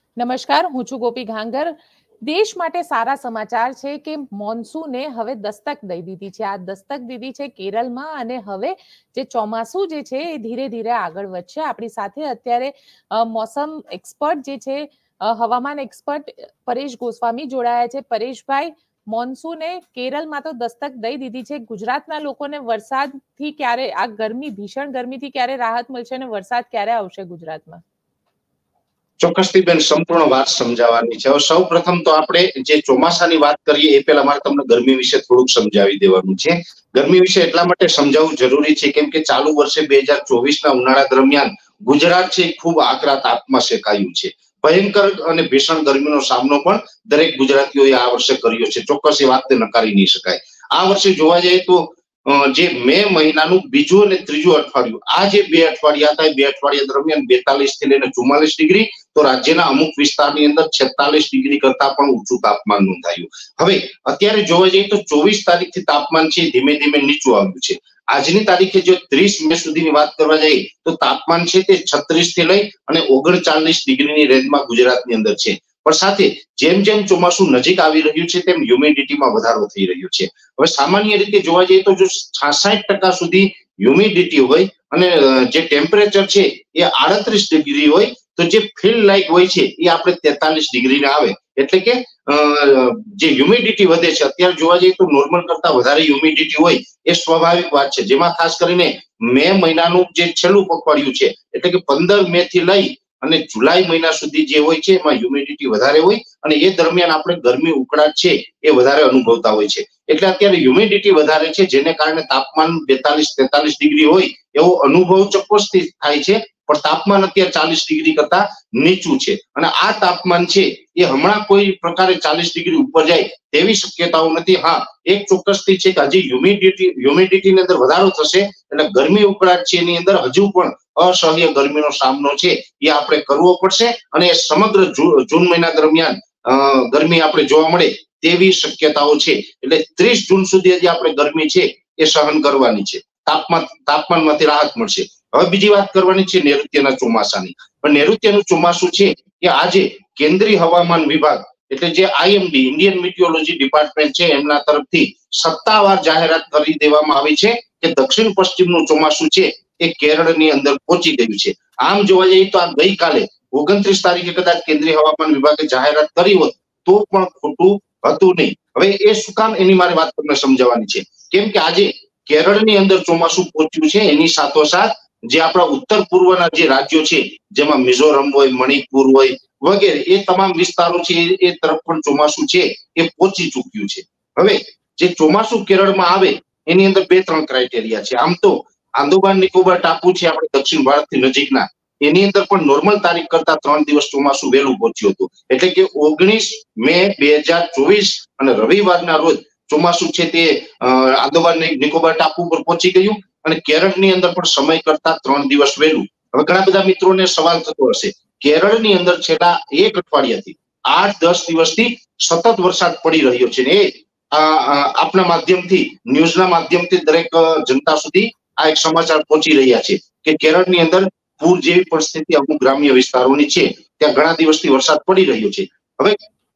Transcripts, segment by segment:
નમસ્કાર, હું છું ગોપી ઘાંગર। દેશ માટે સારા સમાચાર છે કે મોન્સૂને હવે દસ્તક દઈ દીધી છે। આ દસ્તક દીધી છે કેરળમાં અને હવે જે ચોમાસું જે છે એ ધીરે ધીરે આગળ વધશે। આપણી સાથે અત્યારે મોસમ એક્સપર્ટ જે છે હવામાન એક્સપર્ટ પરેશ ગોસ્વામી જોડાયા છે। પરેશભાઈ, મોન્સૂને કેરળમાં તો દસ્તક દઈ દીધી છે, ગુજરાતના લોકોને વરસાદથી ક્યારે, આ ગરમી, ભીષણ ગરમીથી ક્યારે રાહત મળશે અને વરસાદ ક્યારે આવશે ગુજરાતમાં? ચોક્કસથી બેન, સંપૂર્ણ વાત સમજાવવાની છે। હવે સૌ પ્રથમ તો આપણે જે ચોમાસાની વાત કરીએ એ પહેલા મારે તમને ગરમી વિશે થોડુંક સમજાવી દેવાનું છે। ગરમી વિશે એટલા માટે સમજાવવું જરૂરી છે કેમ કે ચાલુ વર્ષે 2024ના ઉનાળા દરમિયાન ગુજરાત છે ખૂબ આકરા તાપમાં શેકાયું છે। ભયંકર અને ભીષણ ગરમીનો સામનો પણ દરેક ગુજરાતીઓએ આ વર્ષે કર્યો છે। ચોક્કસ એ વાતને નકારી નહીં શકાય। આ વર્ષે જોવા જઈએ તો જે મે મહિનાનું બીજું અને ત્રીજું અઠવાડિયું, આ જે 2 અઠવાડિયા હતા, 2 અઠવાડિયા દરમિયાન 42 થી લઈને 44 ડિગ્રી, તો રાજ્યના અમુક વિસ્તારની અંદર 46 ડિગ્રી કરતા પણ ઊંચું તાપમાન નોંધાયું। હવે અત્યારે જોવા જઈએ તો 24 તારીખથી તાપમાન છે ધીમે ધીમે નીચું આવ્યું છે। આજની તારીખે જો 30 મે સુધીની વાત કરવા જઈએ તો તાપમાન છે તે 36 થી લઈ અને 39 ડિગ્રીની રેન્જમાં ગુજરાતની અંદર છે। પણ સાથે જેમ જેમ ચોમાસું નજીક આવી રહ્યું છે તેમ હ્યુમિડિટીમાં વધારો થઈ રહ્યો છે। હવે સામાન્ય રીતે જોવા જઈએ તો જો 66% સુધી હ્યુમિડિટી હોય અને જે ટેમ્પરેચર છે એ 38 ડિગ્રી હોય, તો જે ફીલ લાઈક હોય છે એ આપણે 43 ડિગ્રીને આવે, એટલે કે જે હ્યુમિડિટી વધે છે। અત્યારે જોવા જઈએ તો નોર્મલ કરતા વધારે હ્યુમિડિટી હોય એ સ્વાભાવિક વાત છે, જેમાં ખાસ કરીને મે મહિનાનું જે છેલ્લું પખવાડિયું છે એટલે કે 15 મે થી લઈ અને જુલાઈ મહિના સુધી જે હોય છે એમાં હ્યુમિડિટી વધારે હોય અને એ દરમિયાન આપણે ગરમી ઉકળાટ છે એ વધારે અનુભવતા હોય છે। એટલે અત્યારે હ્યુમિડિટી વધારે છે, જેને કારણે તાપમાન 42-43 ડિગ્રી હોય એવો અનુભવ ચોક્કસથી થાય છે, પણ તાપમાન અત્યારે 40 ડિગ્રી કરતા નીચું છે અને આ તાપમાન છે એ હમણાં કોઈ પ્રકારે 40 ડિગ્રી ઉપર જાય તેવી શક્યતાઓ નથી। હા, એક ચોક્કસથી છે કે હજી હ્યુમિડિટીની અંદર વધારો થશે એટલે ગરમી ઉકળાટ છે એની અંદર હજુ પણ અસહ્ય ગરમીનો સામનો છે એ આપણે કરવો પડશે અને સમગ્ર જૂન મહિના દરમિયાન ગરમી આપણે જોવા મળે તેવી શક્યતાઓ છે। એટલે 30 જૂન સુધી હજી આપણે ગરમી છે એ સહન કરવાની છે, તાપમાનમાંથી રાહત મળશે। હવે બીજી વાત કરવાની છે નૈઋત્યના ચોમાસાની। પણ નૈઋત્યનું ચોમાસું છે કે આજે કેન્દ્રીય હવામાન વિભાગ એટલે જે આઈએમડી, ઇન્ડિયન મિટિયોલોજી ડિપાર્ટમેન્ટ છે, એમના તરફથી સત્તાવાર જાહેરાત કરી દેવામાં આવી છે કે દક્ષિણ પશ્ચિમનું ચોમાસું છે એ કેરળની અંદર પહોંચી ગયું છે। આમ જોવા જઈએ તો આ ગઈકાલે 29 તારીખે કદાચ કેન્દ્રીય હવામાન વિભાગે જાહેરાત કરી હોત તો પણ ખોટું હતું નહીં। હવે એ શું કામ, એની મારે વાત તમને સમજાવવાની છે। કેમ કે આજે કેરળની અંદર ચોમાસું પહોંચ્યું છે, એની સાથોસાથ જે આપણા ઉત્તર પૂર્વના જે રાજ્યો છે જેમાં મિઝોરમ હોય, મણિપુર હોય વગેરે, એ તમામ વિસ્તારો છે એ તરફ પણ ચોમાસું છે એ પહોંચી ચૂક્યું છે। હવે જે ચોમાસું કેરળમાં આવે એની અંદર 2-3 ક્રાઇટેરિયા છે। આમ તો આંદોમાન નિકોબાર ટાપુ છે આપણે દક્ષિણ ભારતથી નજીકના, એની અંદર પણ નોર્મલ તારીખ કરતા 3 દિવસ ચોમાસું વહેલું પહોંચ્યું હતું, એટલે કે 19 મે 2024 અને રવિવારના રોજ ચોમાસું છે તે આંદોમાન નિકોબાર ટાપુ પર પહોંચી ગયું અને કેરળની અંદર પણ સમય કરતા 3 દિવસ વહેલું। હવે ઘણા બધા મિત્રોને સવાલ થતો હશે, કેરળની અંદર છેલ્લા 1 અઠવાડિયાથી 8-10 દિવસથી સતત વરસાદ પડી રહ્યો છે ને એ આપના માધ્યમથી, ન્યૂઝના માધ્યમથી દરેક જનતા સુધી આ એક સમાચાર પહોંચી રહ્યા છે કે કેરળની અંદર પૂર જેવી પરિસ્થિતિ અમુક ગ્રામ્ય વિસ્તારોની છે, ત્યાં ઘણા દિવસથી વરસાદ પડી રહ્યો છે। હવે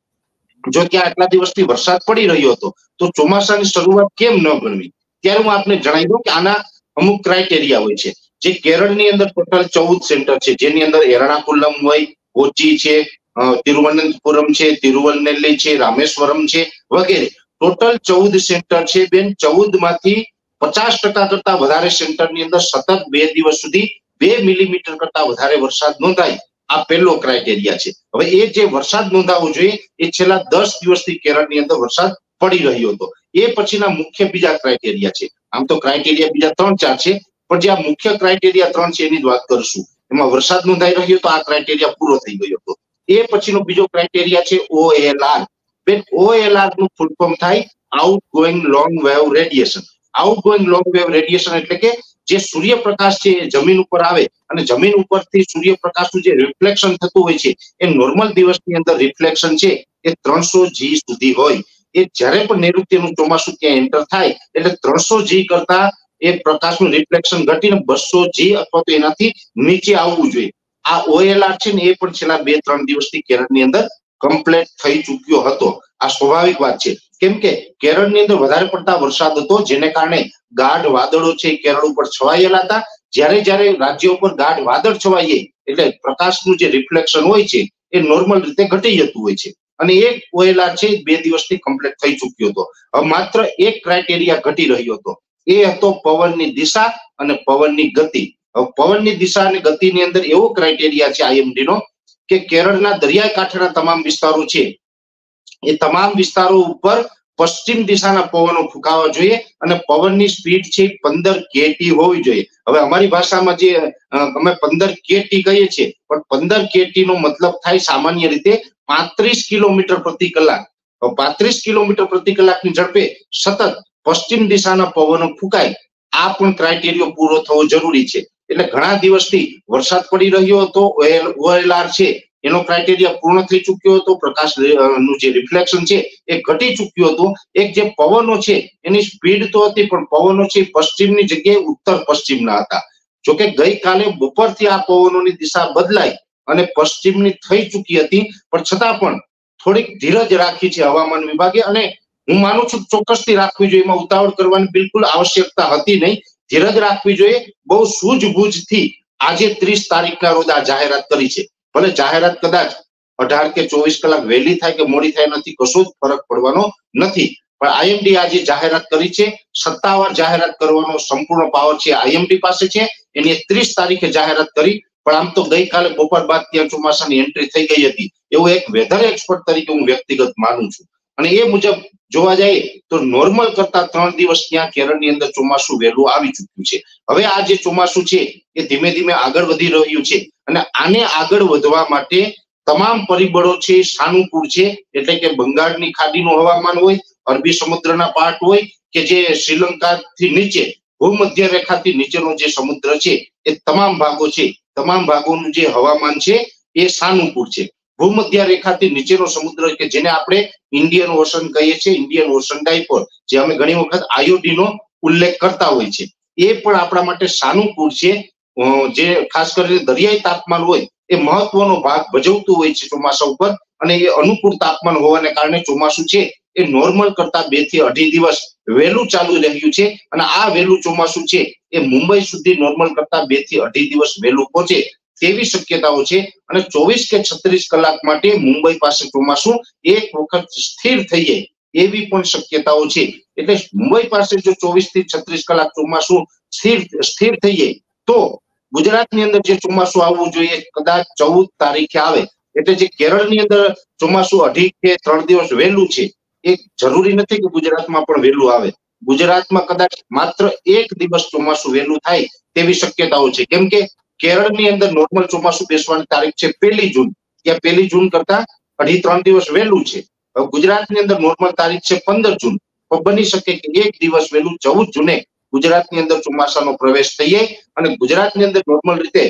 જો ત્યાં આટલા દિવસથી વરસાદ પડી રહ્યો હતો તો ચોમાસાની શરૂઆત કેમ ન ગણવી? ત્યારે હું આપને જણાવી દઉં કે આના અમુક ક્રાઇટેરિયા હોય છે। જે કેરળની અંદર ટોટલ 14 સેન્ટર છે, જેની અંદર એર્નાકુલમ હોય, કોચી છે, તિરુવનંતપુરમ છે, તિરુવલ્લેલી છે, રામેશ્વરમ છે વગેરે, ટોટલ 14 સેન્ટર છે બેન। 14 માંથી 50% કરતા વધારે સેન્ટરની અંદર સતત 2 દિવસ સુધી 2 મિલીમીટર કરતા વધારે વરસાદ નોંધાય, આ પહેલો ક્રાઇટેરિયા છે। હવે એ જે વરસાદ નોંધાવો જોઈએ એ છેલ્લા 10 દિવસથી કેરળની અંદર વરસાદ પડી રહ્યો હતો। એ પછીના મુખ્ય બીજા ક્રાઇટેરિયા છે। આમ તો ક્રાઇટેરિયા બીજા 3-4 છે, પણ જે આ મુખ્ય ક્રાઇટેરિયા 3 છે એની જ વાત કરશું। એમાં વરસાદ નોંધાઈ રહ્યો તો આ ક્રાઇટેરિયા પૂરો થઈ ગયો હતો। એ પછીનો બીજો ક્રાઇટેરિયા છે OLR। બેન, OLR નું ફૂલ ફોર્મ થાય outgoing long wave radiation. Outgoing long wave radiation એટલે કે જે સૂર્યપ્રકાશ છે એ જમીન ઉપર આવે અને જમીન ઉપરથી સૂર્યપ્રકાશનું જે રિફ્લેક્શન થતું હોય છે એ નોર્મલ દિવસની અંદર રિફ્લેક્શન છે એ 300 G સુધી હોય। એ જ્યારે પણ નૈઋત્યનું ચોમાસું ત્યાં એન્ટર થાય એટલે 300 G કરતા એ પ્રકાશનું રિફ્લેક્શન ઘટીને 200 G અથવા તો એનાથી નીચે આવવું જોઈએ। આ OLR છે ને એ પણ છેલ્લા 2-3 દિવસથી કેરળની અંદર કમ્પ્લીટ થઈ ચૂક્યો હતો. આ સ્વાભાવિક વાત છે, કેમ કે કેરળની અંદર વધારે પડતા વરસાદ હતો, જેને કારણે ગાઢ વાદળો છે કેરળ ઉપર છવાયેલા હતા. જ્યારે રાજ્યો પર ગાઢ વાદળ છવાઈએ એટલે પ્રકાશનું જે રિફ્લેક્શન હોય છે એ નોર્મલ રીતે ઘટી જતું હોય છે, અને એક OLR છે 2 દિવસથી કમ્પ્લીટ થઈ ચૂક્યો હતો. હવે માત્ર એક ક્રાઇટેરિયા ઘટી રહ્યો હતો, એ હતો પવનની દિશા અને પવનની ગતિ. હવે પવનની દિશા અને ગતિની અંદર એવો ક્રાઇટેરિયા છે IMD નો કે કેરળના દરિયાઈ કાંઠાના તમામ વિસ્તારો છે એ તમામ વિસ્તારો ઉપર પશ્ચિમ દિશાના પવનો ફૂંકાવા જોઈએ અને પવનની સ્પીડ છે 15 kT હોવી જોઈએ. હવે અમારી ભાષામાં જે અમે 15 kT કહીએ છીએ, પણ 15 kT નો મતલબ થાય સામાન્ય રીતે 35 કિલોમીટર પ્રતિ કલાક. 35 કિલોમીટર પ્રતિ કલાકની ઝડપે સતત પશ્ચિમ દિશાના પવનો ફૂંકાય, આ પણ ક્રાઇટેરિયો પૂરો થવો જરૂરી છે. એટલે ઘણા દિવસથી વરસાદ પડી રહ્યો હતો, OLR છે એનો ક્રાઇટેરિયા પૂર્ણ થઈ ચૂક્યો હતો, પ્રકાશનું જે રિફ્લેક્શન છે એ ઘટી ચૂક્યું હતું. એક જે પવનો છે એની સ્પીડ તો હતી, પણ પવનો છે પશ્ચિમની જગ્યાએ ઉત્તર પશ્ચિમના હતા. જોકે ગઈકાલે બપોરથી આ પવનોની દિશા બદલાઈ અને પશ્ચિમની થઈ ચૂકી હતી, પણ છતાં પણ થોડીક ધીરજ રાખી છે હવામાન વિભાગે, અને હું માનું છું ચોક્કસથી રાખવી જોઈએ. એમાં ઉતાવળ કરવાની બિલકુલ આવશ્યકતા હતી નહીં, ધીરજ રાખવી જોઈએ. બહુ સૂઝબૂઝથી આજે 30 તારીખના રોજ આ જાહેરાત કરી છે. ભલે જાહેરાત કદાચ 18 કે 24 કલાક વહેલી થાય કે મોડી થાય નથી કશો જ ફરક પડવાનો નથી, પણ IMD આજે જાહેરાત કરી છે. સત્તાવાર જાહેરાત કરવાનો સંપૂર્ણ પાવર છે IMD પાસે છે. એની 30 તારીખે જાહેરાત કરી, પણ આમ તો ગઈકાલે બપોર બાદ ત્યાં ચોમાસાની એન્ટ્રી થઈ ગઈ હતી, એવું એક વેધર એક્સપર્ટ તરીકે હું વ્યક્તિગત માનું છું. અને એ મુજબ જોવા જઈએ તો નોર્મલ કરતા 3 દિવસ ત્યાં કેરળની અંદર ચોમાસું વહેલું આવી ચૂક્યું છે. હવે આ જે ચોમાસું છે એ ધીમે ધીમે આગળ વધી રહ્યું છે, અને આને આગળ વધવા માટે તમામ પરિબળો છે સાનુકૂળ છે. એટલે કે બંગાળની ખાડીનું હવામાન હોય, અરબી સમુદ્રના પાર્ટ હોય, કે જે શ્રીલંકાથી નીચે ભૂમધ્ય રેખાથી નીચેનો જે સમુદ્ર છે એ તમામ ભાગો છે, તમામ ભાગોનું જે હવામાન છે એ સાનુકૂળ છે. ભૂમધ્ય રેખાથી નીચેનો સમુદ્ર કે જેને આપણે ઇન્ડિયન ઓશન કહીએ છીએ, ઇન્ડિયન ઓશન ડાયપોલ, જે અમે ઘણી વખત IOD નો ઉલ્લેખ કરતા હોય છે, એ પણ આપણા માટે સાનુકૂળ છે. જે ખાસ કરીને દરિયાઈ તાપમાન હોય એ મહત્વનો ભાગ ભજવતું હોય છે ચોમાસા ઉપર, અને એ અનુકૂળ તાપમાન હોવાને કારણે ચોમાસું છે એ નોર્મલ કરતા 2 થી 2.5 દિવસ વહેલું ચાલુ રહ્યું છે. અને આ વહેલું ચોમાસું છે એ મુંબઈ સુધી નોર્મલ કરતા 2 થી 2.5 દિવસ વહેલું પહોંચે તેવી શક્યતાઓ છે. અને 24 કે 36 કલાક માટે મુંબઈ પાસે ચોમાસું એક વખત સ્થિર થઈ જાય એવી પણ શક્યતાઓ છે. એટલે મુંબઈ પાસે જો 24 થી 36 કલાક ચોમાસું સ્થિર થઈ જાય તો ગુજરાતની અંદર જે ચોમાસું આવવું જોઈએ કદાચ 14 તારીખે આવે. એટલે જે કેરળની અંદર ચોમાસું 2.5 કે 3 દિવસ વહેલું છે એ જરૂરી નથી કે ગુજરાતમાં પણ વહેલું આવે. ગુજરાતમાં કદાચ માત્ર 1 દિવસ ચોમાસું વહેલું થાય તેવી શક્યતાઓ છે, કેમ કે કેરળની અંદર નોર્મલ ચોમાસું બેસવાની તારીખ છે 1 જૂન, ત્યાં 1 જૂન કરતા 2.5-3 દિવસ વહેલું છે. ગુજરાતની અંદર નોર્મલ તારીખ છે 15 જૂન, તો બની શકે કે 1 દિવસ વહેલું 14 જૂને ગુજરાતની અંદર ચોમાસાનો પ્રવેશ થઈ જાય. અને ગુજરાતની અંદર નોર્મલ રીતે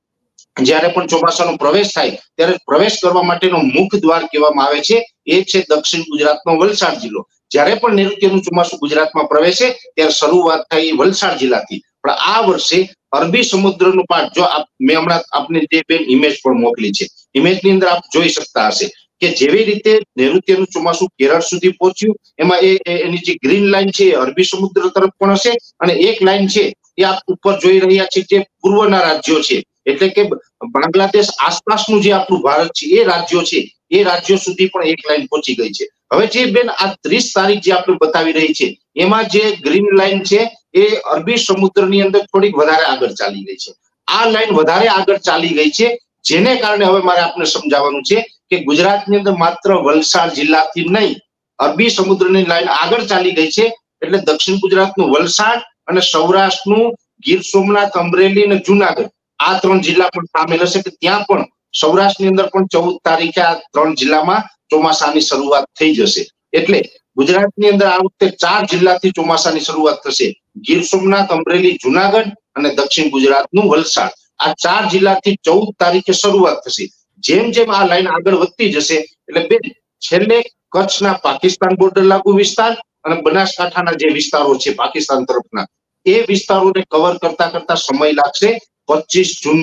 જ્યારે પણ ચોમાસાનો પ્રવેશ થાય ત્યારે પ્રવેશ કરવા માટેનો મુખ્ય દ્વાર કહેવામાં આવે છે એ છે દક્ષિણ ગુજરાતનો વલસાડ જિલ્લો. જ્યારે પણ નૈઋત્યનું ચોમાસું ગુજરાતમાં પ્રવેશે ત્યારે શરૂઆત થાય વલસાડ જિલ્લાથી. પણ આ વર્ષે અરબી સમુદ્રનું પાટ, જો મેં હમણાં આપને જે બે ઇમેજ પણ મોકલી છે, ઇમેજની અંદર આપ જોઈ શકતા હશે કે જેવી રીતે નૈઋત્યનું ચોમાસું કેરળ સુધી પહોંચ્યું, એમાં એની જે ગ્રીન લાઈન છે એ અરબી સમુદ્ર તરફ પણ હશે, અને એક લાઈન છે એ આપ ઉપર જોઈ રહ્યા છે જે પૂર્વના રાજ્યો છે, એટલે કે બાંગ્લાદેશ આસપાસનું જે આપણું ભારત છે એ રાજ્યો છે, એ રાજ્યો સુધી પણ એક લાઈન પહોંચી ગઈ છે. હવે જે બેન આ 30 તારીખ જે આપણે બતાવી રહી છે એમાં જે ગ્રીન લાઈન છે એ અરબી સમુદ્રની અંદર થોડીક વધારે આગળ ચાલી ગઈ છે. આ લાઈન વધારે આગળ ચાલી ગઈ છે, જેને કારણે હવે મારે આપને સમજાવવાનું છે કે ગુજરાતની અંદર માત્ર વલસાડ જિલ્લાથી નહીં, અરબી સમુદ્રની લાઈન આગળ ચાલી ગઈ છે. એટલે દક્ષિણ ગુજરાતનું વલસાડ અને સૌરાષ્ટ્રનું ગીર સોમનાથ, અમરેલી અને જુનાગઢ, આ 3 જિલ્લા પણ સામેલ હશે. કે ત્યાં પણ સૌરાષ્ટ્રની અંદર પણ 14 તારીખે આ 3 જિલ્લામાં ચોમાસાની શરૂઆત થઈ જશે. એટલે ગુજરાતની અંદર આ વખતે 4 જિલ્લાથી ચોમાસાની શરૂઆત થશે: ગીર સોમનાથ, અમરેલી, જુનાગઢ અને દક્ષિણ ગુજરાતનું વલસાડ. આ 4 જિલ્લાથી 14 તારીખે શરૂઆત થશે. જેમ જેમ આ લાઈન આગળ વધતી જશે એટલે બેન છેલ્લે કચ્છના પાકિસ્તાન બોર્ડર લાગુ વિસ્તાર અને બનાસકાંઠાના જે વિસ્તારો છે પાકિસ્તાન તરફના, એ વિસ્તારોને કવર કરતા કરતા સમય લાગશે 25 જૂનનો.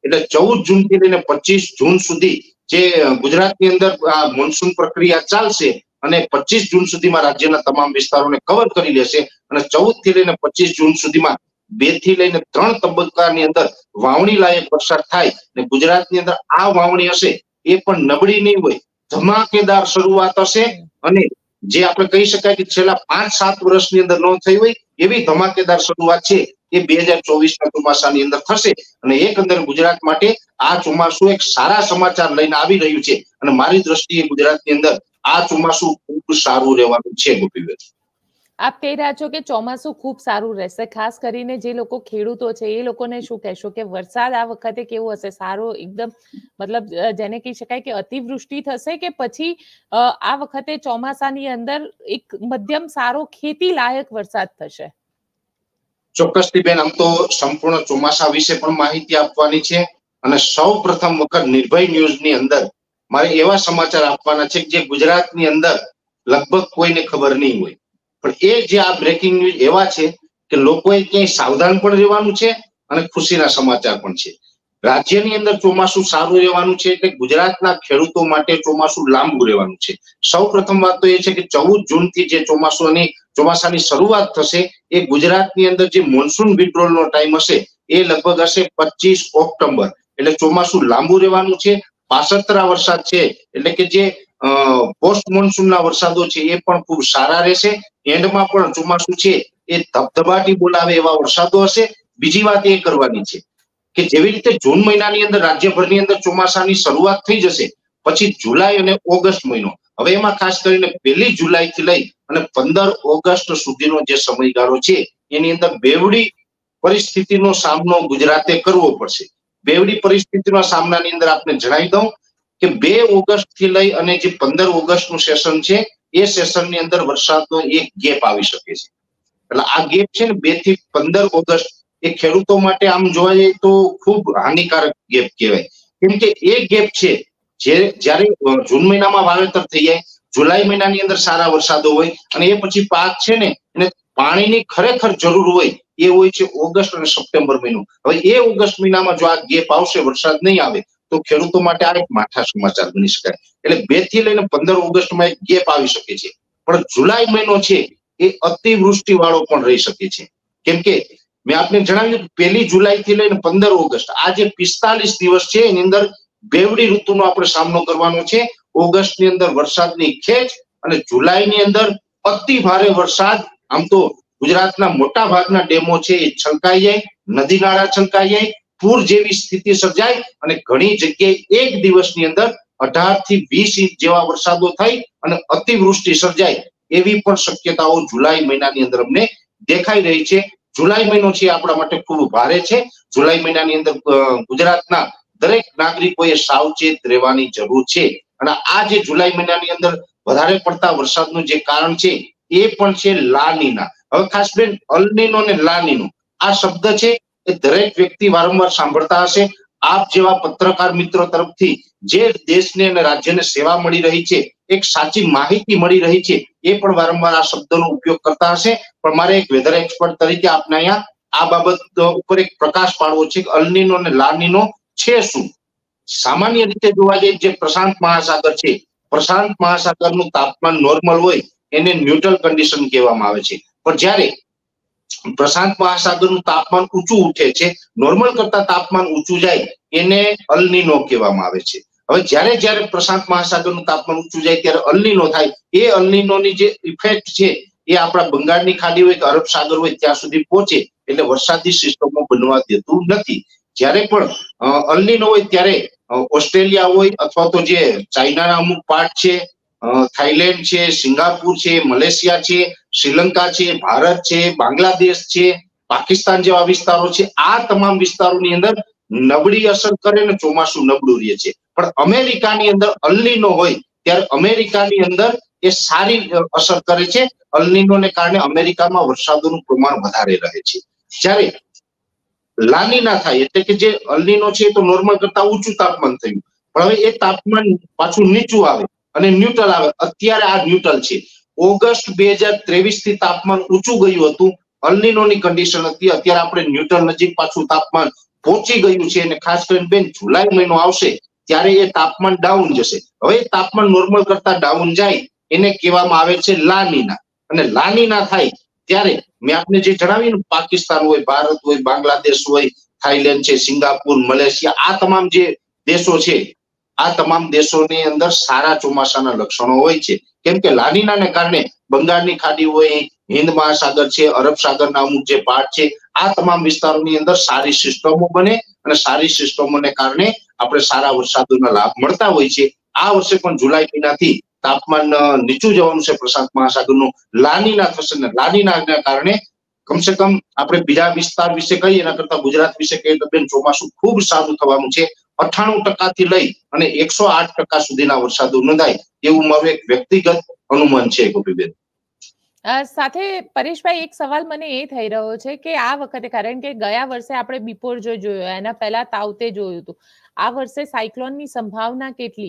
એટલે 14 જૂનથી લઈને 25 જૂન સુધી જે ગુજરાતની અંદર આ મોન્સૂન પ્રક્રિયા ચાલશે અને 25 જૂન સુધીમાં રાજ્યના તમામ વિસ્તારોને કવર કરી લેશે અને 14 થી લઈને 25 જૂન સુધીમાં 2 થી લઈને 3 તબક્કાની અંદર વાવણી લાયક વરસાદ થાય અને ગુજરાતની અંદર આ વાવણી હશે એ પણ નબળી નહીં હોય, ધમાકેદાર શરૂઆત હશે અને જે આપણે કહી શકાય કે છેલ્લા 5-7 વર્ષની અંદર ન થઈ હોય એવી ધમાકેદાર શરૂઆત છે એ 2024ના ચોમાસાની અંદર થશે અને એકંદર ગુજરાત માટે આ ચોમાસું એક સારા સમાચાર લઈને આવી રહ્યું છે અને મારી દ્રષ્ટિએ ગુજરાતની અંદર આ ચોમાસું ખૂબ સારું રહેવાનું છે. ગોપીબેન, આપ કહી રહ્યા છો કે ચોમાસું ખૂબ સારું રહેશે, ખાસ કરીને જે લોકો ખેડૂતો છે એ લોકોને શું કહેશો કે વરસાદ આ વખતે કેવો હશે? સારો એકદમ મતલબ જેને કહી શકાય કે અતિવૃષ્ટિ થશે કે પછી આ વખતે ચોમાસાની અંદર એક મધ્યમ સારો ખેતી લાયક વરસાદ થશે? ચોક્કસથી બેન, આમ તો સંપૂર્ણ ચોમાસા વિશે પણ માહિતી આપવાની છે અને સૌ પ્રથમ વખત નિર્ભય ન્યૂઝની અંદર મારે એવા સમાચાર આપવાના છે જે ગુજરાતની અંદર લગભગ કોઈને ખબર નહીં હોય, પણ એ જે આ બ્રેકિંગ ન્યૂઝ એવા છે કે લોકોએ ક્યાંય સાવધાન પણ રહેવાનું છે અને ખુશીના સમાચાર પણ છે. રાજ્યની અંદર ચોમાસું સારું રહેવાનું છે એટલે ગુજરાતના ખેડૂતો માટે ચોમાસું લાંબુ રહેવાનું છે. સૌ પ્રથમ વાત તો એ છે કે 14 જૂનથી જે ચોમાસાની શરૂઆત થશે એ ગુજરાતની અંદર જે મોન્સૂન વિડ્રોલનો ટાઈમ હશે એ લગભગ હશે 25 ઓક્ટોબર, એટલે ચોમાસું લાંબુ રહેવાનું છે. પાસત્રા વરસાદ છે એટલે કે જે પોસ્ટ મોન્સૂનના વરસાદો છે એ પણ ખૂબ સારા રહેશે. એન્ડમાં પણ ચોમાસું છે એ ધબધબાટી બોલાવે એવા વરસાદો હશે. બીજી વાત એ કરવાની છે કે જેવી રીતે જૂન મહિનાની અંદર રાજ્યભરની અંદર ચોમાસાની શરૂઆત થઈ જશે, પછી જુલાઈ અને ઓગસ્ટ મહિનો, હવે એમાં ખાસ કરીને 1 જુલાઈથી લઈ અને 15 ઓગસ્ટ સુધીનો જે સમયગાળો છે એની અંદર બેવડી પરિસ્થિતિનો સામનો ગુજરાતે કરવો પડશે. બેવડી પરિસ્થિતિના સામનાની અંદર આપને જણાવી દઉં કે 2 ઓગસ્ટ થી લઈ અને જે 15 ઓગસ્ટનું સેશન છે એ સેશનની અંદર વરસાદનો એક ગેપ આવી શકે છે. એટલે આ ગેપ છે ને 2 થી 15 ઓગસ્ટ એ ખેડૂતો માટે આમ જોવા જઈએ તો ખૂબ હાનિકારક ગેપ કહેવાય, કેમ કે એ ગેપ છે જ્યારે જૂન મહિનામાં વાવેતર થઈ જાય, જુલાઈ મહિનાની અંદર સારા વરસાદો હોય અને એ પછી પાક છે ને એને પાણીની ખરેખર જરૂર હોય એ હોય છે ઓગસ્ટ અને સપ્ટેમ્બર મહિનો. હવે એ ઓગસ્ટ મહિનામાં જો આ ગેપ આવશે, વરસાદ નહીં આવે તો ખેડૂતો માટે આ એક માઠા સમાચાર બની શકાય. એટલે 2 થી લઈને 15 ઓગસ્ટમાં એક ગેપ આવી શકે છે, પણ જુલાઈ મહિનો છે એ અતિવૃષ્ટિ વાળો પણ રહી શકે છે. કેમ કે મેં આપને જણાવ્યું 1 જુલાઈ થી લઈને 15 ઓગસ્ટ આ જે 45 દિવસ છે એની અંદર બેવડી ઋતુનો આપણે સામનો કરવાનો છે. ઓગસ્ટની અંદર વરસાદની ખેંચ અને જુલાઈની અંદર અતિ ભારે વરસાદ. આમ તો ગુજરાતના મોટા ભાગના ડેમો છે એ છલકાઈ જાય, નદી નાળા છલકાઈ જાય, પૂર જેવી સ્થિતિ સર્જાય અને ઘણી જગ્યાએ એક દિવસની અંદર 18 થી 20 ઇંચ જેવા વરસાદો થઈ અને અતિવૃષ્ટિ સર્જાય એવી પણ શક્યતાઓ જુલાઈ મહિનાની અંદર અમને દેખાઈ રહી છે. જુલાઈ મહિનો છે આપણા માટે ખૂબ ભારે છે. જુલાઈ મહિનાની અંદર ગુજરાતના દરેક નાગરિકોએ સાવચેત રહેવાની જરૂર છે અને આ જે જુલાઈ મહિનાની અંદર વધારે પડતા વરસાદનું જે કારણ છે એ પણ છે લાનીના. હવે ખાસ બેન અલ નીનો અને લાનીનો આ શબ્દ છે એ દરેક વ્યક્તિ વારંવાર સાંભળતા હશે. આપ જેવા પત્રકાર મિત્રો તરફથી જે દેશને અને રાજ્યને સેવા મળી રહી છે, એક સાચી માહિતી મળી રહી છે, એ પણ વારંવાર આ શબ્દનો ઉપયોગ કરતા હશે. પણ મારે એક વેધર એક્સપર્ટ તરીકે આપને અહીંયા આ બાબત ઉપર એક પ્રકાશ પાડવો છે કે અલ નીનો અને લા નીનો છે શું. સામાન્ય રીતે જોવા જઈએ જે પ્રશાંત મહાસાગર છે, પ્રશાંત મહાસાગરનું તાપમાન નોર્મલ હોય એને ન્યુટ્રલ કન્ડિશન કહેવામાં આવે છે, પણ જ્યારે પ્રશાંત મહાસાગરનું તાપમાન ઊંચું ઉઠે છે, નોર્મલ કરતા તાપમાન ઊંચું જાય એને અલ નીનો કહેવામાં આવે છે. હવે જ્યારે પ્રશાંત મહાસાગરનું તાપમાન ઊંચું જાય ત્યારે અલ નીનો થાય. એ અલ નીનોની જે ઇફેક્ટ છે એ આપણા બંગાળની ખાડી હોય કે અરબ સાગર હોય ત્યાં સુધી પહોંચે એટલે વરસાદી સિસ્ટમો બનવા દેતું નથી. જ્યારે પણ અલ નીનો હોય ત્યારે ઓસ્ટ્રેલિયા હોય અથવા તો જે ચાઇનાના અમુક પાર્ટ છે, થાઈલેન્ડ છે, સિંગાપુર છે, મલેશિયા છે, શ્રીલંકા છે, ભારત છે, બાંગ્લાદેશ છે, પાકિસ્તાન જેવા વિસ્તારો છે, આ તમામ વિસ્તારોની અંદર નબળી અસર કરે ને ચોમાસું નબળું રહે છે. પણ અમેરિકાની અંદર અલ નીનો હોય ત્યારે અમેરિકાની અંદર એ સારી અસર કરે છે. અલ નીનોને કારણે અમેરિકામાં વરસાદોનું પ્રમાણ વધારે રહે છે. જ્યારે લાનીના થાય એટલે કે જે અલ નીનો છે તો નોર્મલ કરતા ઊંચું તાપમાન થયું, પણ હવે એ તાપમાન પાછું નીચું આવે અને ન્યુટ્રલ આવે. અત્યારે આ ન્યુટ્રલ છે. ઓગસ્ટ 2023 થી તાપમાન ઊંચું ગયું હતું, અલ નીનોની કન્ડિશન હતી. અત્યારે આપણે ન્યુટ્રલ નજીક પાછું તાપમાન પહોંચી ગયું છે અને ખાસ કરીને બેન જુલાઈ મહિનો આવશે ત્યારે એ તાપમાન ડાઉન જશે. હવે તાપમાન નોર્મલ કરતા ડાઉન જાય એને કહેવામાં આવે છે લાનીના. અને લાનીના થાય ત્યારે મેં આપને જે જણાવ્યું ને, પાકિસ્તાન હોય, ભારત હોય, બાંગ્લાદેશ હોય, થાઈલેન્ડ છે, સિંગાપુર, મલેશિયા, આ તમામ જે દેશો છે, આ તમામ દેશોની અંદર સારા ચોમાસાના લક્ષણો હોય છે. કેમ કે લાનીનાને કારણે બંગાળની ખાડી હોય, હિન્દ મહાસાગર છે, અરબ સાગરના અમુક જે પાર્ટ છે, આ તમામ વિસ્તારોની અંદર સારી સિસ્ટમો બને અને સારી સિસ્ટમોને કારણે આપણે સારા વરસાદોના લાભ મળતા હોય છે. આ વર્ષે પણ જુલાઈ મહિનાથી તાપમાન નીચું જવાનું છે પ્રશાંત મહાસાગરનું. લાનીના થશે ને લાનીનાના કારણે કમસે કમ આપણે બીજા વિસ્તાર વિશે કહીએ એના કરતા ગુજરાત વિશે કહીએ તો બેન ચોમાસું ખૂબ સારું થવાનું છે. 98% થી લઈ અને 108% સુધીના વરસાદો નોંધાય એવું મારું એક વ્યક્તિગત અનુમાન છે ગોપીબેન. સાથે પરેશભાઈ એક સવાલ મને એ થઈ રહ્યો છે કે આ વખતે, કારણ કે ગયા વર્ષે આપણે બિપોરજોય જોયો, એના પહેલા તાવતે જોયું હતું, આ વર્ષે સાયક્લોનની સંભાવના કેટલી?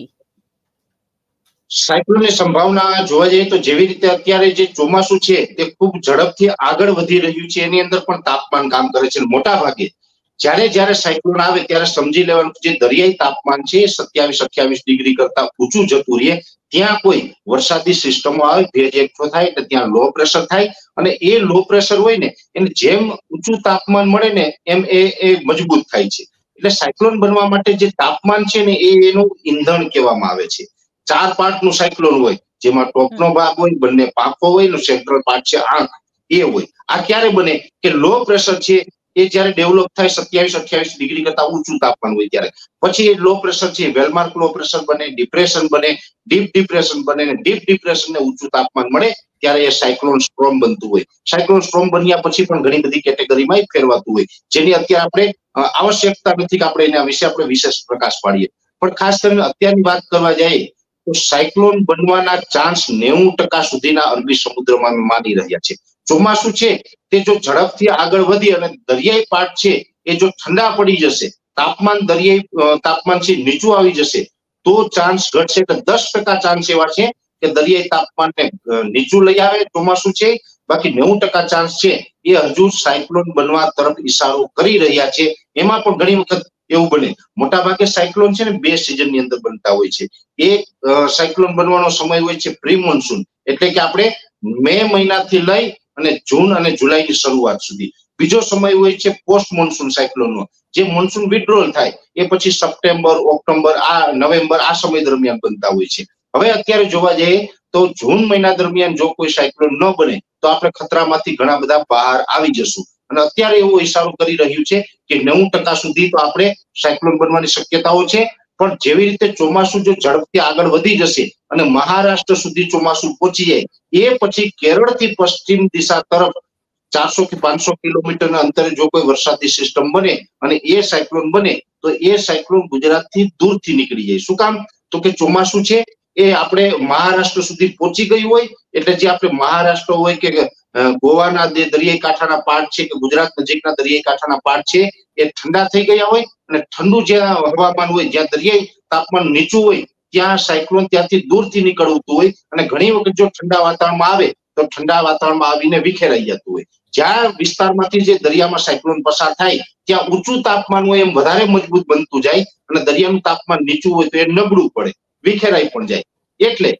સાયક્લોનની સંભાવના જોવા જઈએ તો જેવી રીતે અત્યારે જે ચોમાસું છે તે ખૂબ ઝડપથી આગળ વધી રહ્યું છે, એની અંદર પણ તાપમાન કામ કરે છે. મોટા ભાગે જ્યારે સાયક્લોન આવે ત્યારે સમજી લેવાનું જે દરિયાઈ તાપમાન છે 27-28 ડિગ્રી કરતા ઊંચું જતું રહે. ત્યાં કોઈ વરસાદી સિસ્ટમો આવે, ભેજ એકઠો થાય એટલે ત્યાં લો પ્રેશર થાય અને એ લો પ્રેશર હોય ને એને જેમ ઊંચું તાપમાન મળે ને એમ એ મજબૂત થાય છે. એટલે સાયક્લોન બનવા માટે જે તાપમાન છે ને એનું ઈંધણ કહેવામાં આવે છે. 4 પાર્ટનું સાયક્લોન હોય, જેમાં ટોપનો ભાગ હોય, બંને પાંખો હોય ને સેન્ટ્રલ પાર્ટ છે આંખ, એ હોય. આ ક્યારે બને કે લો પ્રેશર છે એ જ્યારે ડેવલપ થાય 27-28 ડિગ્રી કરતા ઊંચું તાપમાન હોય ત્યારે. પછી એ લો પ્રેશર છે વેલમાર્ક લો પ્રેશર બને, ડિપ્રેશન બને, ડીપ ડિપ્રેશન બને ને ડીપ ડિપ્રેશન ને ઊંચું તાપમાન મળે ત્યારે એ સાયક્લોન સ્ટ્રોમ બનતું હોય. સાયક્લોન સ્ટ્રોમ બન્યા પછી પણ ઘણી બધી કેટેગરીમાં ફેરવાતું હોય, જેની અત્યારે આપણે આવશ્યકતા નથી કે આપણે એના વિશે આપણે વિશેષ પ્રકાશ પાડીએ. પણ ખાસ કરીને અત્યારની વાત કરવા જઈએ તો સાયક્લોન બનવાના ચાન્સ 90% સુધીના અરબી સમુદ્રમાં માની રહ્યા છે. ચોમાસું છે તે જો ઝડપથી આગળ વધી અને દરિયાઈ પાર્ટ છે એ જો ઠંડા પડી જશે, દરિયાઈ તાપમાન છે નીચું આવી જશે તો ચાન્સ ઘટશે. કે 10% ચાન્સ એવા છે કે દરિયાઈ તાપમાનને નીચું લઈ આવે ચોમાસું છે. બાકી 90% ચાન્સ છે એ હજુ સાયક્લોન બનવા તરફ ઈશારો કરી રહ્યા છે. એમાં પણ ઘણી વખત એવું બને, મોટા ભાગે સાયક્લોન છે ને 2 સિઝનની અંદર બનતા હોય છે. એક સાયક્લોન બનવાનો સમય હોય છે પ્રી મોન્સૂન, એટલે કે આપણે મે મહિનાથી લઈ અને જૂન અને જુલાઈની શરૂઆત સુધી. બીજો સમય હોય છે પોસ્ટ મોન્સૂન સાયક્લોનનો, જે મોન્સૂન વિડ્રોલ થાય એ પછી સપ્ટેમ્બર, ઓક્ટોબર, નવેમ્બર આ સમય દરમિયાન બનતા હોય છે. હવે અત્યારે જોવા જઈએ તો જૂન મહિના દરમિયાન જો કોઈ સાયક્લોન ન બને તો આપણે ખતરામાંથી ઘણા બધા બહાર આવી જશું. અને અત્યારે એવો ઈશારો કરી રહ્યું છે કે 90% સુધી તો આપણે સાયક્લોન બનવાની શક્યતાઓ છે. પણ જેવી રીતે ચોમાસું જો ઝડપથી આગળ વધી જશે અને મહારાષ્ટ્ર સુધી ચોમાસું પહોંચી જાય, એ પછી કેરળથી પશ્ચિમ દિશા તરફ 400 થી 500 કિલોમીટરના અંતરે જો કોઈ વરસાદી સિસ્ટમ બને અને એ સાયક્લોન બને તો એ સાયક્લોન ગુજરાતથી દૂરથી નીકળી જાય. શું કામ? તો કે ચોમાસું છે એ આપણે મહારાષ્ટ્ર સુધી પહોંચી ગયું હોય એટલે જે આપણે મહારાષ્ટ્ર હોય કે ગોવાના જે દરિયાઈ કાંઠાના પાર્ટ છે કે ગુજરાત નજીકના દરિયાઈ કાંઠાના પાર્ટ છે એ ઠંડા થઈ ગયા હોય અને ઠંડુ જ્યાં હવામાન હોય, જ્યાં દરિયાઈ તાપમાન નીચું હોય ત્યાં સાયક્લોન ત્યાંથી દૂરથી નીકળતું હોય અને ઘણી વખત જો ઠંડા વાતાવરણમાં આવે તો ઠંડા વાતાવરણમાં આવીને વિખેરાઈ જતું હોય. જ્યાં વિસ્તારમાંથી જે દરિયામાં સાયક્લોન પસાર થાય ત્યાં ઊંચું તાપમાન હોય એમ વધારે મજબૂત બનતું જાય અને દરિયાનું તાપમાન નીચું હોય તો એ નબળું પડે, વિખેરાઈ પણ જાય. એટલે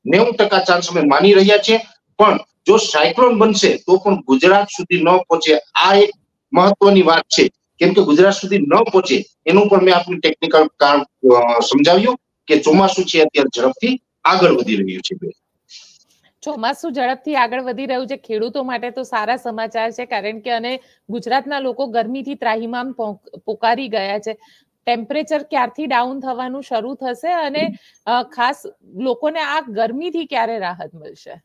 90% ચાન્સ અમે માની રહ્યા છીએ. પણ જો સાયક્લોન બનશે તો પણ ગુજરાત સુધી ન પહોંચે, આ એક મહત્વની વાત છે. કેમ કે ગુજરાત સુધી ન પહોંચે એનું પણ મેં આપની ટેકનિકલ કારણ સમજાવ્યું કે ચોમાસું છે અત્યારે ઝડપથી આગળ વધી રહ્યું છે. ચોમાસું ઝડપથી આગળ વધી રહ્યું છે, ખેડૂતો માટે તો સારા સમાચાર છે, કારણ કે અને ગુજરાતના લોકો ગરમીથી ત્રાહિમામ પોકારી ગયા છે. ટેમ્પરેચર ક્યારથી ડાઉન થવાનું શરૂ થશે અને ખાસ લોકોને આ ગરમીથી ક્યારે રાહત મળશે?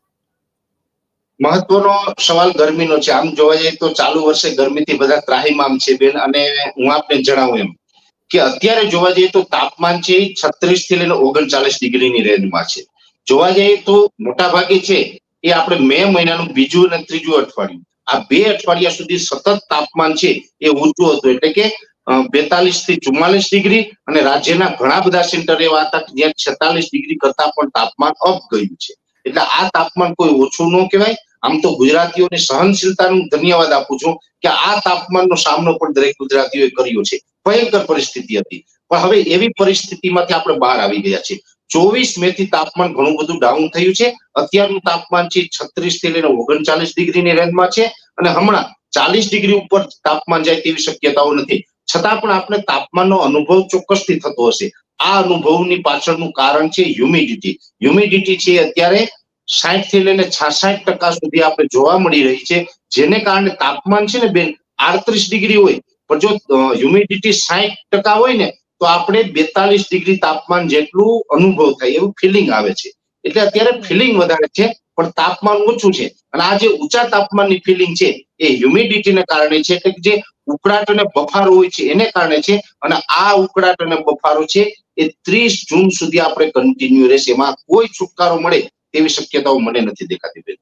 મહત્વનો સવાલ ગરમીનો છે. આમ જોવા જઈએ તો ચાલુ વર્ષે ગરમીથી બધા ત્રાહિમામ છે બેન. અને હું આપને જણાવું એમ કે અત્યારે જોવા જઈએ તો તાપમાન છે 36 થી લઈને 39 ડિગ્રીની રેન્જમાં છે. જોવા જઈએ તો મોટા ભાગે છે એ આપણે મે મહિનાનું બીજું અને ત્રીજું અઠવાડિયું, આ 2 અઠવાડિયા સુધી સતત તાપમાન છે એ ઊંચું હતું, એટલે કે 42 થી 44 ડિગ્રી અને રાજ્યના ઘણા બધા સેન્ટર એવા હતા જ્યાં 46 ડિગ્રી કરતા પણ તાપમાન અપ ગયું છે. એટલે આ તાપમાન કોઈ ઓછું ન કહેવાય આમ તો ગુજરાતીઓની સહનશીલતાનું ધન્યવાદ આપું છું કે આ તાપમાનનો સામનો પણ દરેક ગુજરાતીઓએ કર્યો છે. ભયંકર પરિસ્થિતિ હતી, પણ હવે એવી પરિસ્થિતિમાંથી આપણે બહાર આવી ગયા છે. 24 મે થી તાપમાન ઘણું બધું ડાઉન થયું છે. અત્યારનું તાપમાન છે 36 થી લઈને 39 ડિગ્રીની રેન્જમાં છે, અને હમણાં 40 ડિગ્રી ઉપર તાપમાન જાય તેવી શક્યતાઓ નથી. છતાં પણ આપણે તાપમાનનો અનુભવ ચોક્કસથી થતો હશે. આ અનુભવની પાછળનું કારણ છે હ્યુમિડિટી. હ્યુમિડિટી છે અત્યારે 60 થી લઈને 66% સુધી આપણે જોવા મળી રહી છે, જેને કારણે તાપમાન છે ને બેન 38 ડિગ્રી હોય, પણ જો હ્યુમિડિટી 60% હોય ને તો આપણે 42 ડિગ્રી તાપમાન જેટલું અનુભવ થાય એવું ફિલિંગ આવે છે. એટલે અત્યારે ફિલિંગ વધારે છે પણ તાપમાન ઓછું છે. અને આ જે ઊંચા તાપમાનની ફિલિંગ છે એ હ્યુમિડિટીને કારણે છે, એટલે જે ઉકળાટ અને બફારો હોય છે એને કારણે છે. અને આ ઉકળાટ અને બફારો છે એ 30 જૂન સુધી આપણે કન્ટિન્યુ રહેશે. એમાં કોઈ છુટકારો મળે તેવી શક્યતાઓ મને નથી દેખાતી બેન.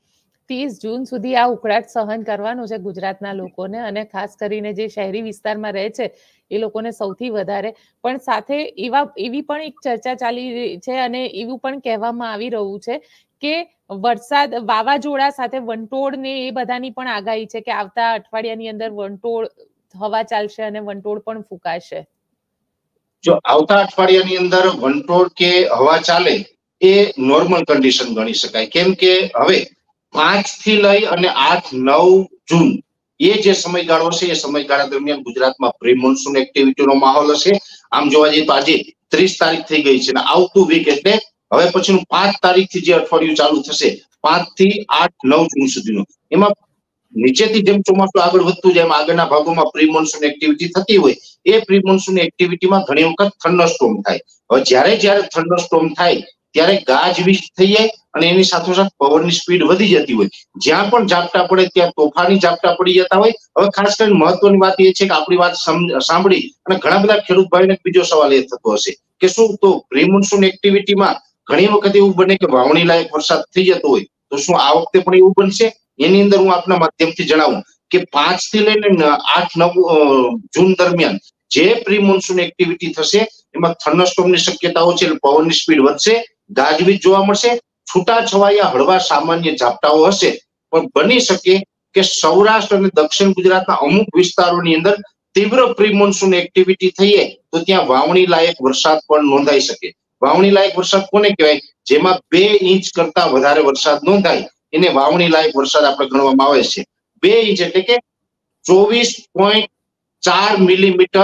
30 જૂન સુધી આ ઉકળાટ સહન કરવાનું છે ગુજરાતના લોકોને, અને ખાસ કરીને જે શહેરી વિસ્તારમાં રહે છે એ લોકોને સૌથી વધારે. પણ સાથે એવી પણ એક ચર્ચા ચાલી રહી છે અને એવું પણ કહેવામાં આવી રહ્યું છે કે વરસાદ, વાવાઝોડા સાથે વંટોળ ને એ બધાની પણ આગાહી છે કે આવતા અઠવાડિયાની અંદર વંટોળ હવા ચાલશે અને વંટોળ પણ ફૂંકાશે. જો આવતા અઠવાડિયાની અંદર વંટોળ કે હવા ચાલે એ નોર્મલ કન્ડિશન ગણી શકાય. કેમ કે હવે 5 થી લઈ અને 8-9 જૂન એ જે સમયગાળો છે એ સમયગાળા દરમિયાન ગુજરાતમાં પ્રી મોન્સૂન એક્ટિવિટીનો માહોલ હશે. આમ જોવા જઈએ તો આજે 30 તારીખ થઈ ગઈ છે, અને આવતું વીક એટલે હવે પછીનું 5 તારીખથી જે અઠવાડિયું ચાલુ થશે 5 થી 8-9 જૂન સુધીનું, એમાં નીચેથી જેમ ચોમાસું આગળ વધતું જાય એમ આગળના ભાગોમાં પ્રી મોન્સૂન એક્ટિવિટી થતી હોય. એ પ્રી મોન્સૂન એક્ટિવિટીમાં ઘણી વખત થંડરસ્ટોર્મ થાય. હવે જ્યારે થંડરસ્ટોર્મ થાય ત્યારે ગાજવીજ થઈ જાય અને એની સાથોસાથ પવનની સ્પીડ વધી જતી હોય. જ્યાં પણ ઝાપટા પડે ત્યાં તોફાની ઝાપટા પડી જતા હોય. હવે ખાસ કરીને મહત્વની વાત એ છે કે આપણી વાત સાંભળી અને ઘણા બધા ખેડૂત ભાઈઓને બીજો સવાલ એ થતો હશે કે શું તો પ્રી મોન્સૂન એક્ટિવિટીમાં ઘણી વખત એવું બને કે વાવણી લાયક વરસાદ થઈ જતો હોય, તો શું આ વખતે પણ એવું બનશે? એની અંદર હું આપના માધ્યમથી જણાવું કે 5 થી લઈને 8-9 જૂન દરમિયાન જે પ્રી મોન્સૂન એક્ટિવિટી થશે એમાં થંડરસ્ટોર્મની શક્યતાઓ છે, પવનની સ્પીડ વધશે, ગાજવીજ જોવા મળશે, છૂટાછવાયા હળવા સામાન્ય ઝાપટાઓ હશે. પણ બની શકે કે સૌરાષ્ટ્ર અને દક્ષિણ ગુજરાતના અમુક વિસ્તારોની અંદર તીવ્ર પ્રી મોન્સૂન એક્ટિવિટી થઈએ તો ત્યાં વાવણી લાયક વરસાદ પણ નોંધાઈ શકે. વાવણી લાયક વરસાદ કોને કહેવાય? જેમાં 2 ઇંચ કરતા વધારે વરસાદ નોંધાય એને વાવણી લાયક વરસાદ આપણે ગણવામાં આવે છે. 2 ઇંચ એટલે કે 24.4 મિલીમીટર,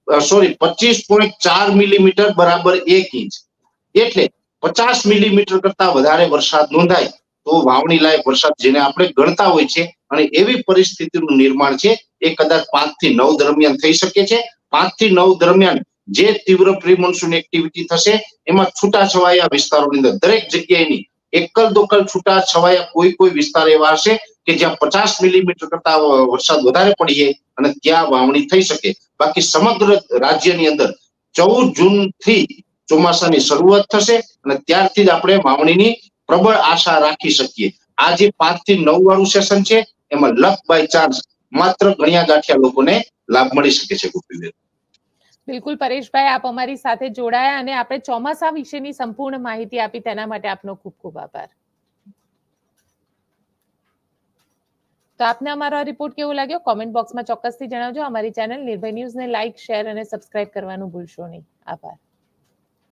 25.4 મિલીમીટર બરાબર 1 ઇંચ, એટલે 50 મિલીમીટર કરતા વધારે વરસાદ નોંધાય તો વાવણી લાયક વરસાદ જેને આપણે ગણતા હોય છે. અને એવી પરિસ્થિતિનું નિર્માણ છે એ કદાચ 5 થી 9 દરમિયાન થઈ શકે છે. 5 થી 9 દરમિયાન જે તીવ્ર પ્રી મોન્સૂન એક્ટિવિટી થશે એમાં છૂટાછવાયા વિસ્તારોની અંદર દરેક જગ્યાએની એકલ દોકલ છૂટાછવાયા કોઈ વિસ્તાર એવા હશે કે જ્યાં 50 મિલીમીટર કરતા વરસાદ વધારે પડીએ અને ત્યાં વાવણી થઈ શકે. બાકી સમગ્ર રાજ્યની અંદર 14 જૂન થી ચોમાસાની શરૂઆત થશે અને ત્યારથી જ આપણે વાવણીની પ્રબળ આશા રાખી શકીએ. આ જે 5 થી 9 વાળું સેશન છે એમાં લક બાય ચાન્સ માત્ર ગણ્યા ગાંઠિયા લોકોને લાભ મળી શકે છે. ગોપીબેન, બિલકુલ પરેશભાઈ, આપ અમારી સાથે જોડાયા અને આપણે ચોમાસા વિશેની સંપૂર્ણ માહિતી આપી તેના માટે આપનો ખૂબ ખૂબ આભાર. તો આપને અમારો રિપોર્ટ કેવો લાગ્યો કોમેન્ટ બોક્સમાં ચોક્કસથી જણાવજો. અમારી ચેનલ નિર્ભય ન્યૂઝને લાઇક, શેર અને સબસ્ક્રાઇબ કરવાનું ભૂલશો નહીં. આભાર.